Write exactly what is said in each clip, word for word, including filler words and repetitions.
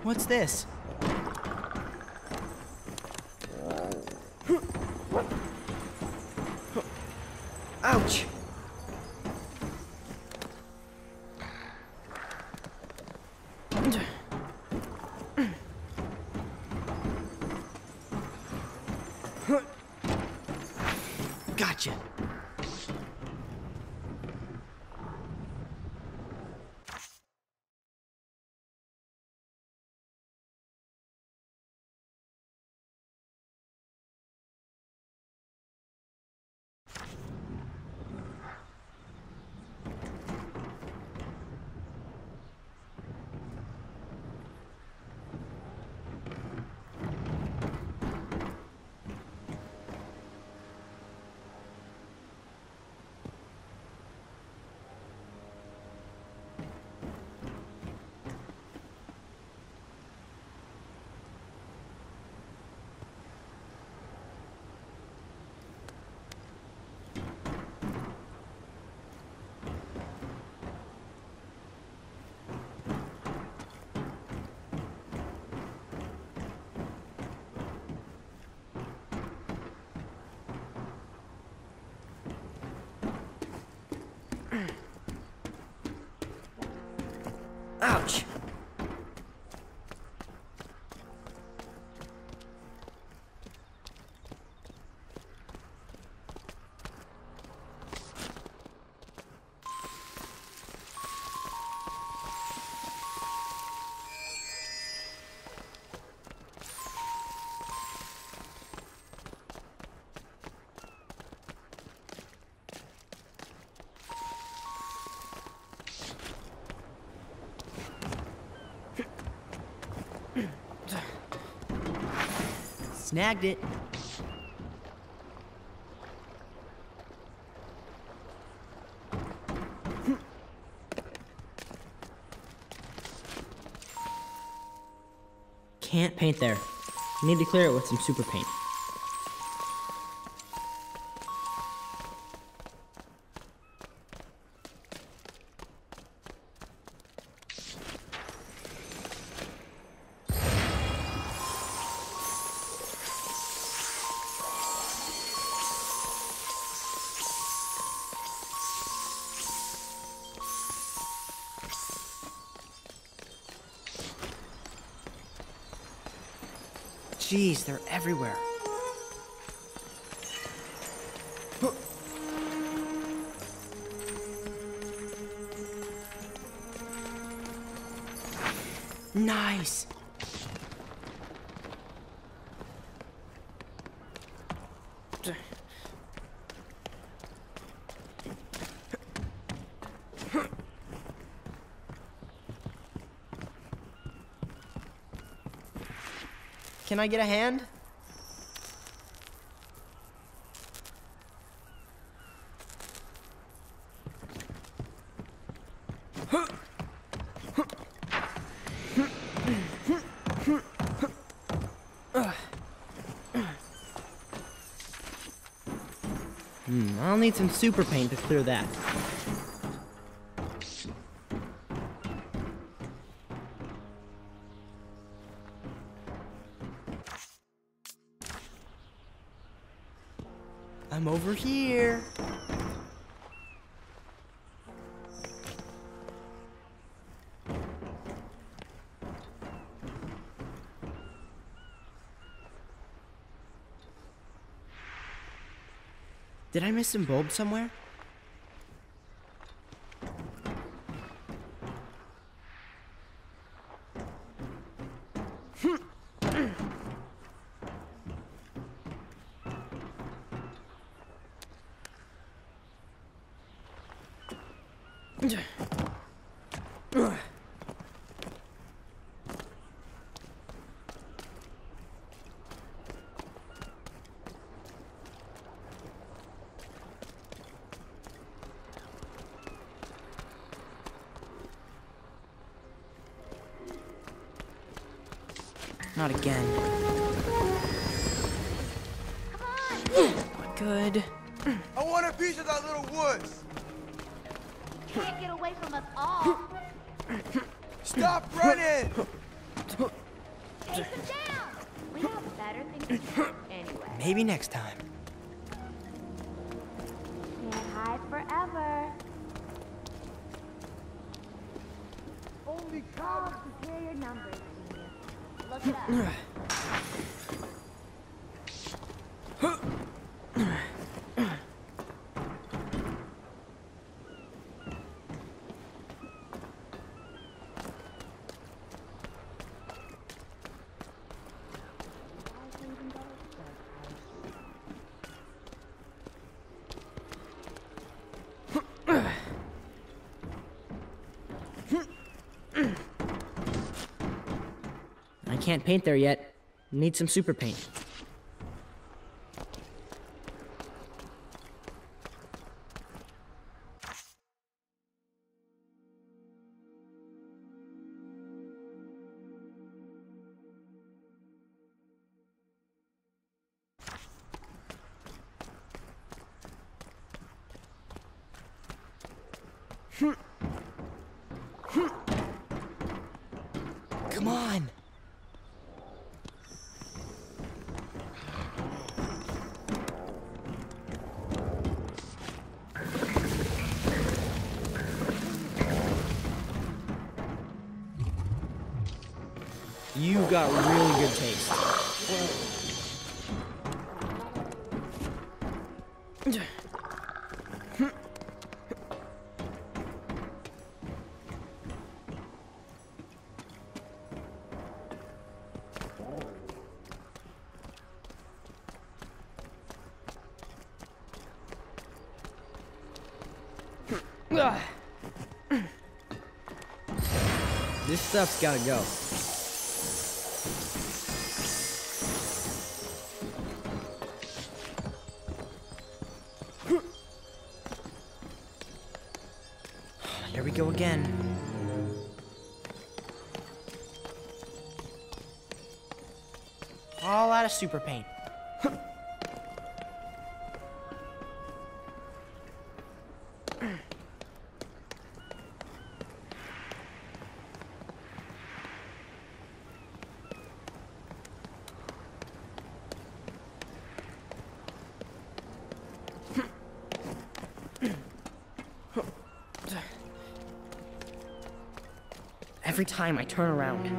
What's this? Ouch! Gotcha. Ouch! Snagged it. Can't paint there. Need to clear it with some super paint. Jeez, they're everywhere. Nice. Can I get a hand? Hmm, I'll need some super paint to clear that. I'm over here. Did I miss some bulbs somewhere? Not again. Come on! Not good. I want a piece of that little woods! You can't get away from us all! Stop running! Take them down! We have better things to do anyway. Maybe next time. Can't hide forever. Only Oh, compare your numbers, genius. Look it up. I can't paint there yet. Need some super paint. Come on. You got really good taste. This stuff's gotta go. Here we go again. All out of super paint. Every time I turn around.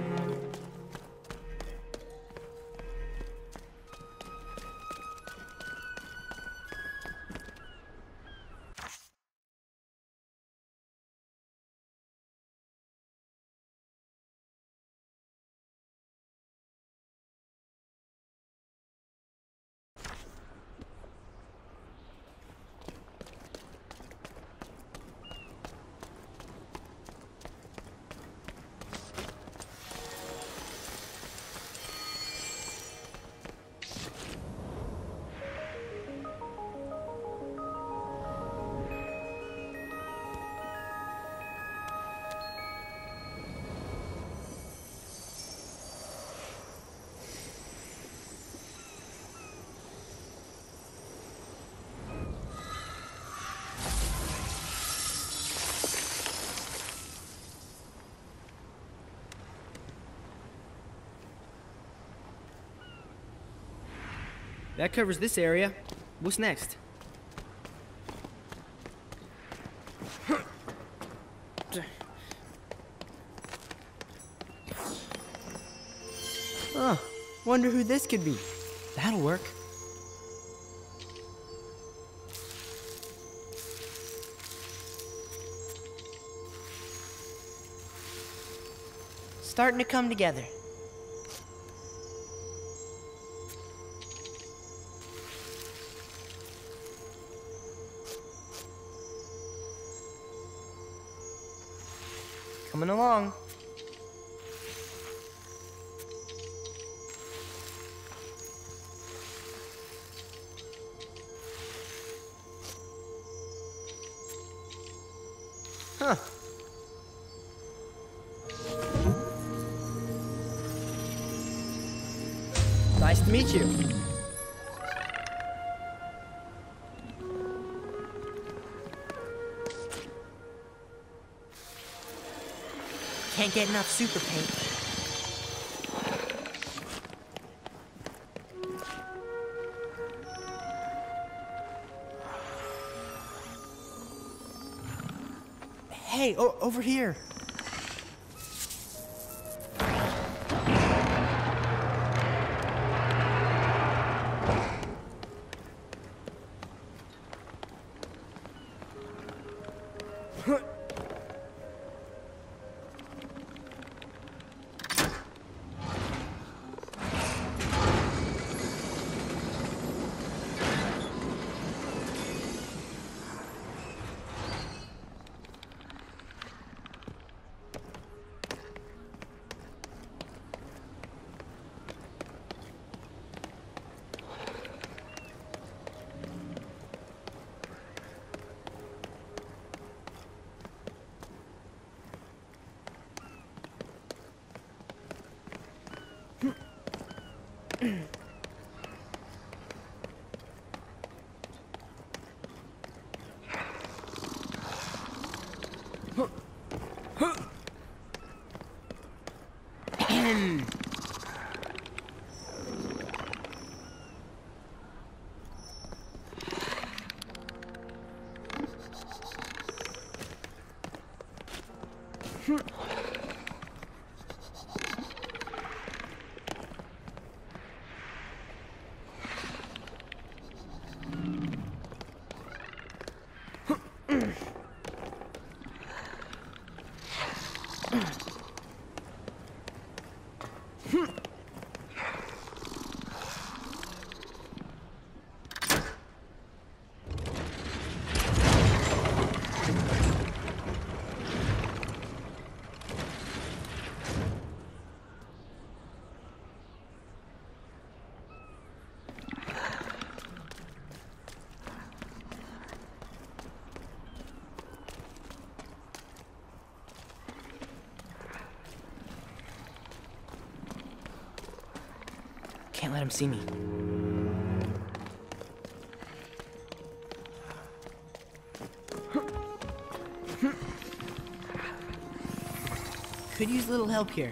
That covers this area. What's next? Oh, wonder who this could be. That'll work. Starting to come together. Coming along. Huh. Nice to meet you. Can't get enough super paint. Hey, o over here. Can't let him see me. Could use a little help here.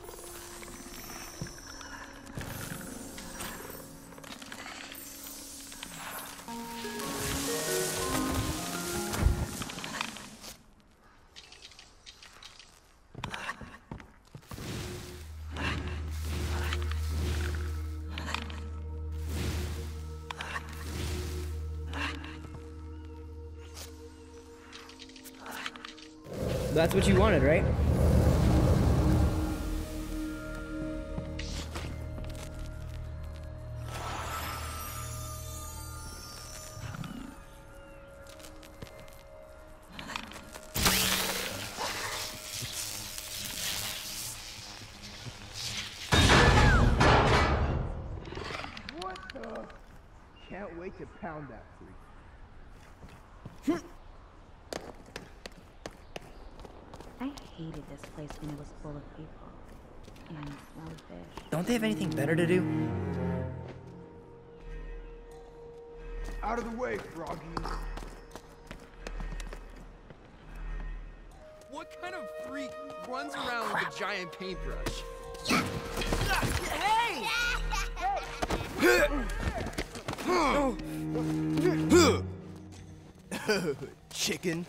That's what you wanted, right? What the? Can't wait to pound that freak. I hated this place when it was full of people. And smelled fish. Don't they have anything better to do? Out of the way, Froggy. What kind of freak runs around with a giant paintbrush? Hey! Chicken.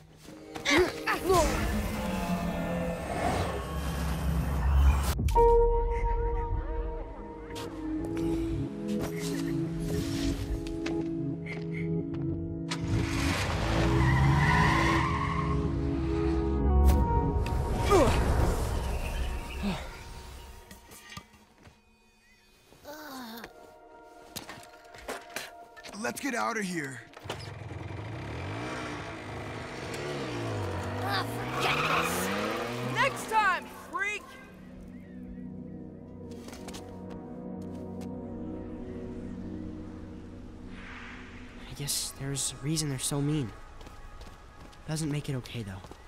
Let's get out of here. Next time, freak! I guess there's a reason they're so mean. Doesn't make it okay, though.